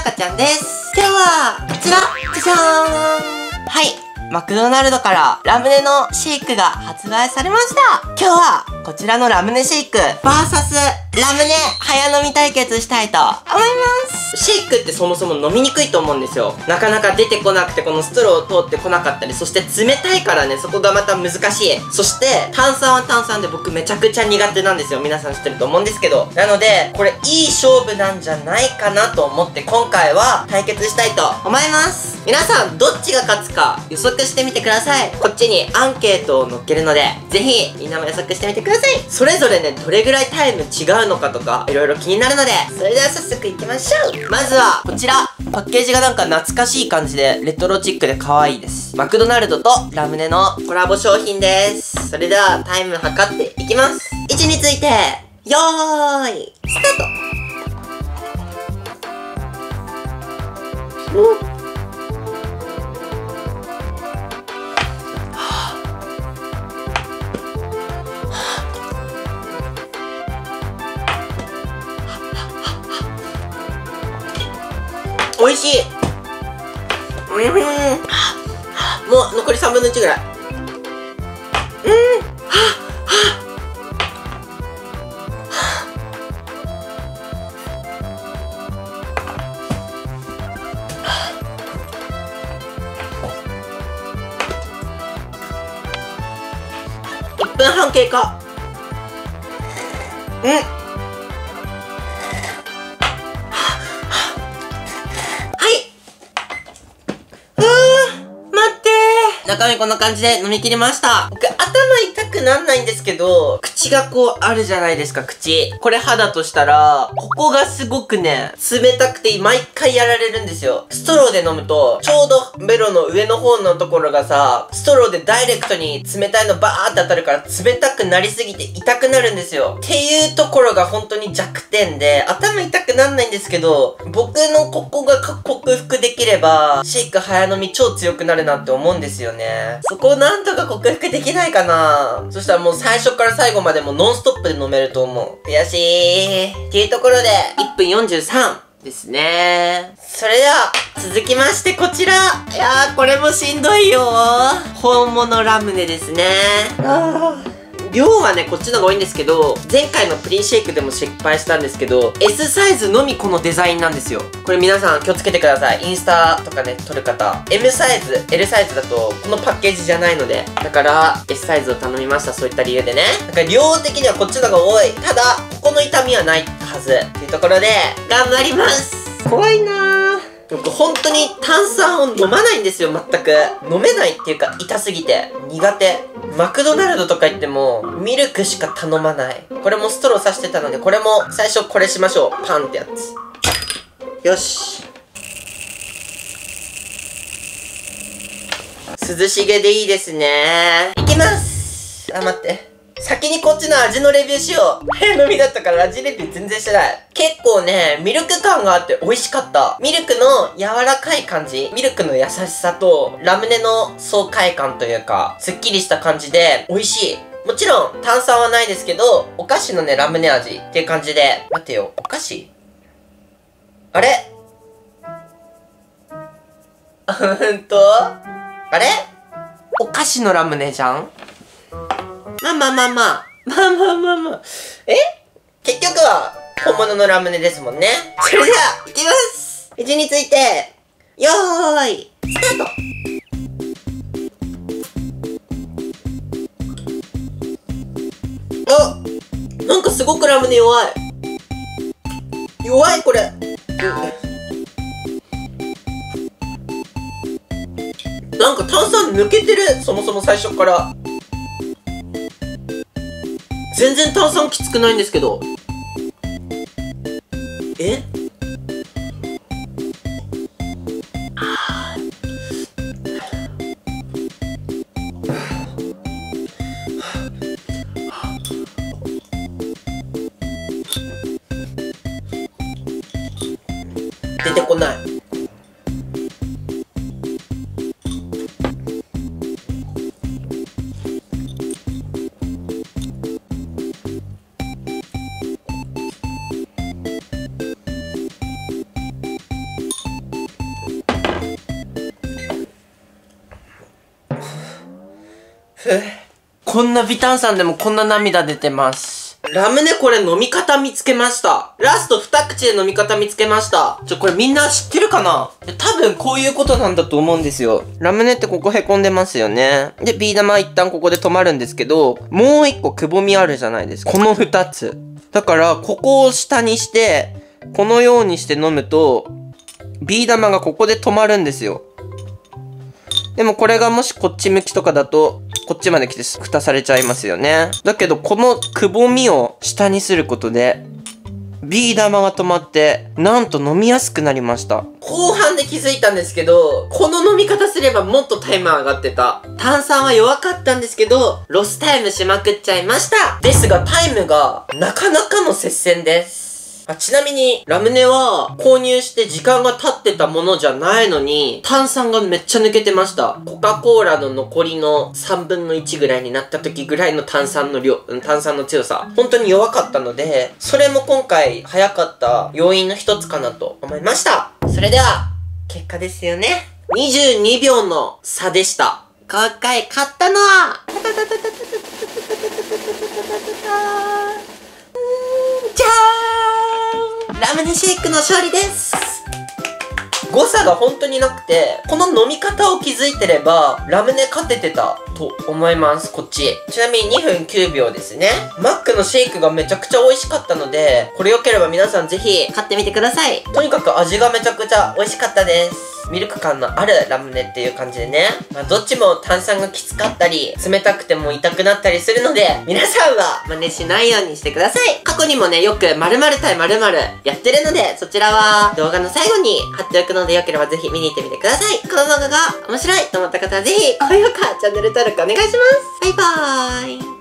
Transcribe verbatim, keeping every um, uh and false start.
かちゃんです。今日は、こちら、じゃじゃーん。はい。マクドナルドからラムネのシェイクが発売されました。今日は、こちらのラムネシェイク、バーサスラムネ早飲み対決したいと思います。シェイクってそもそも飲みにくいと思うんですよ。なかなか出てこなくて、このストローを通ってこなかったり、そして冷たいからね、そこがまた難しい。そして、炭酸は炭酸で僕めちゃくちゃ苦手なんですよ。皆さん知ってると思うんですけど。なので、これいい勝負なんじゃないかなと思って、今回は対決したいと思います。皆さん、どっちが勝つか予測してみてください。こっちにアンケートを載っけるので、ぜひみんなも予測してみてください。それぞれね、どれぐらいタイム違うのかとか、いろいろ気になるので、それでは早速いきましょう。まずは、こちら。パッケージがなんか懐かしい感じで、レトロチックで可愛いです。マクドナルドとラムネのコラボ商品です。それでは、タイム測っていきます。位置について、よーい、スタート。うん。美味しい。うん。もう残りさんぶんのいちぐらい。うん。はっいっぷんはん経過。うん。中身こんな感じで飲み切りました。僕、頭痛くなんないんですけど、口がこうあるじゃないですか、口。これ歯だとしたら、ここがすごくね、冷たくて毎回やられるんですよ。ストローで飲むと、ちょうどベロの上の方のところがさ、ストローでダイレクトに冷たいのバーって当たるから冷たくなりすぎて痛くなるんですよ。っていうところが本当に弱点で、頭痛くなんないんですけど、僕のここが克服できれば、シェイク早飲み超強くなるなって思うんですよね。そこをなんとか克服できないかな。そしたらもう最初から最後までもうノンストップで飲めると思う。悔しい。っていうところで、いっぷんよんじゅうさんですね。それでは、続きましてこちら。いやー、これもしんどいよー。本物ラムネですね。あー。量はね、こっちの方が多いんですけど、前回のプリンシェイクでも失敗したんですけど、S サイズのみこのデザインなんですよ。これ皆さん気をつけてください。インスタとかね、撮る方。M サイズ、L サイズだと、このパッケージじゃないので。だから、S サイズを頼みました。そういった理由でね。だから量的にはこっちの方が多い。ただ、ここの痛みはないはず。っていうところで、頑張ります。怖いなー。僕本当に炭酸を飲まないんですよ、全く。飲めないっていうか、痛すぎて。苦手。マクドナルドとか行っても、ミルクしか頼まない。これもストローさしてたので、これも最初これしましょう。パンってやつ。よし。涼しげでいいですね。いきます。あ、待って。先にこっちの味のレビューしよう。早飲みだったから味レビュー全然してない。結構ね、ミルク感があって美味しかった。ミルクの柔らかい感じ。ミルクの優しさと、ラムネの爽快感というか、すっきりした感じで美味しい。もちろん炭酸はないですけど、お菓子のね、ラムネ味っていう感じで。待てよ、お菓子あれうんとあれお菓子のラムネじゃんまあまあまあまあ。まあまあまあまあ。え結局は、本物のラムネですもんね。それでは、いきます。位置について、よーい、スタート。あ、なんかすごくラムネ弱い。弱い、これ。なんか炭酸抜けてる。そもそも最初から。全然炭酸きつくないんですけど。えあ出てこない。 ふぅ。こんな微炭酸でもこんな涙出てます。ラムネこれ飲み方見つけました。ラスト二口で飲み方見つけました。ちょ、これみんな知ってるかな？多分こういうことなんだと思うんですよ。ラムネってここへこんでますよね。で、ビー玉は一旦ここで止まるんですけど、もう一個くぼみあるじゃないですか。この二つ。だから、ここを下にして、このようにして飲むと、ビー玉がここで止まるんですよ。でもこれがもしこっち向きとかだと、こっちまで来て蓋されちゃいますよね。だけどこのくぼみを下にすることで、ビー玉が止まって、なんと飲みやすくなりました。後半で気づいたんですけど、この飲み方すればもっとタイム上がってた。炭酸は弱かったんですけど、ロスタイムしまくっちゃいました。ですがタイムがなかなかの接戦です。あ、ちなみに、ラムネは購入して時間が経ってたものじゃないのに、炭酸がめっちゃ抜けてました。コカ・コーラの残りのさんぶんのいちぐらいになった時ぐらいの炭酸の量、炭酸の強さ。本当に弱かったので、それも今回早かった要因の一つかなと思いました。それでは、結果ですよね。にじゅうにびょうの差でした。今回勝ったのは、じゃーん！ラムネシェイクの勝利です。誤差が本当になくて、この飲み方を気づいてれば、ラムネ勝ててたと思います、こっち。ちなみににふんきゅうびょうですね。マックのシェイクがめちゃくちゃ美味しかったので、これ良ければ皆さんぜひ買ってみてください。とにかく味がめちゃくちゃ美味しかったです。ミルク感のあるラムネっていう感じでね。まあ、どっちも炭酸がきつかったり、冷たくても痛くなったりするので、皆さんは真似しないようにしてください。過去にもね、よく〇〇対〇〇やってるので、そちらは動画の最後に貼っておくので、よければぜひ見に行ってみてください。この動画が面白いと思った方はぜひ高評価、チャンネル登録お願いします。バイバーイ。